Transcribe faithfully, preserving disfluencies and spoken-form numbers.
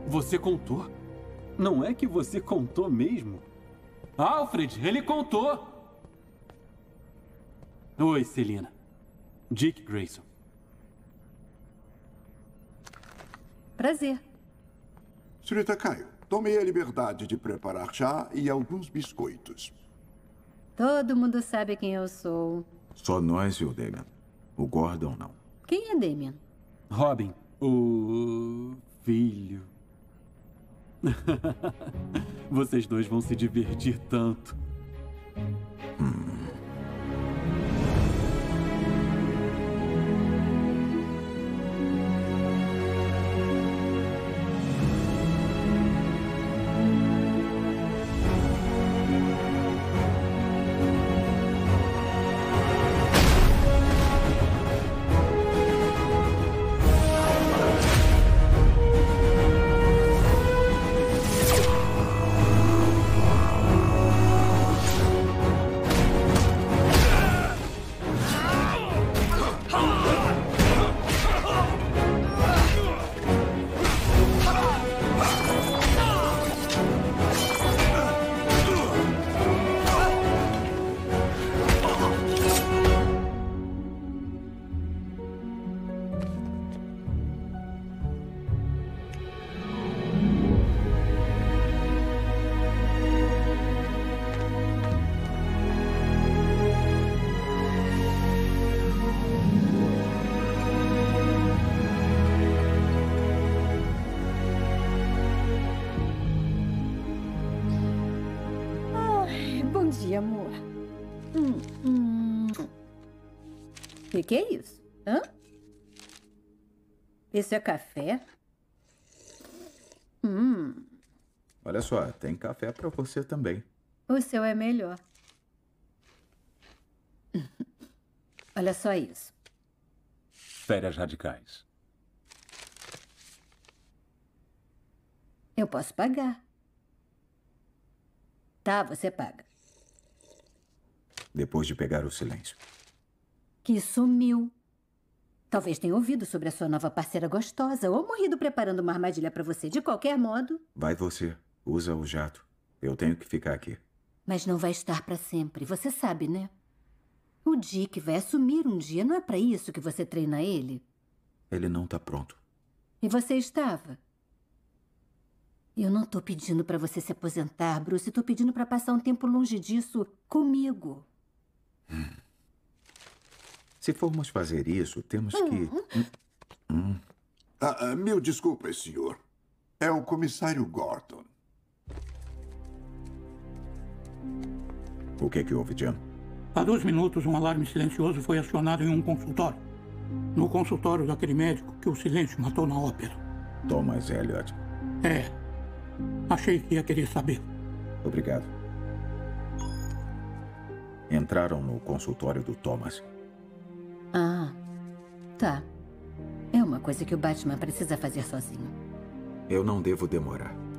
Você contou? Não é que você contou mesmo? Alfred, ele contou! Oi, Celina. Dick Grayson. Prazer. senhorita Kyle, tomei a liberdade de preparar chá e alguns biscoitos. Todo mundo sabe quem eu sou. Só nós e o Damian. O Gordon não. Quem é Damian? Robin, o filho. Vocês dois vão se divertir tanto. Hum. Amor. Hum, hum. Que que é isso? Hã? Isso é café? Hum. Olha só, tem café pra você também. O seu é melhor. Olha só isso. Férias radicais. Eu posso pagar. Tá, você paga. Depois de pegar o silêncio. Que sumiu. Talvez tenha ouvido sobre a sua nova parceira gostosa ou morrido preparando uma armadilha pra você. De qualquer modo... Vai você. Usa o jato. Eu tenho que ficar aqui. Mas não vai estar pra sempre. Você sabe, né? O Dick vai assumir um dia. Não é pra isso que você treina ele? Ele não tá pronto. E você estava? Eu não tô pedindo pra você se aposentar, Bruce. Tô pedindo pra passar um tempo longe disso comigo. Hum. Se formos fazer isso, temos que... Hum. Hum. Ah, ah, mil desculpas, senhor. É o comissário Gordon. O que que houve, Jim? Há dois minutos, um alarme silencioso foi acionado em um consultório. No consultório daquele médico que o silêncio matou na ópera. Thomas Elliot. É. Achei que ia querer saber. Obrigado. Entraram no consultório do Thomas. Ah, tá. É uma coisa que o Batman precisa fazer sozinho. Eu não devo demorar.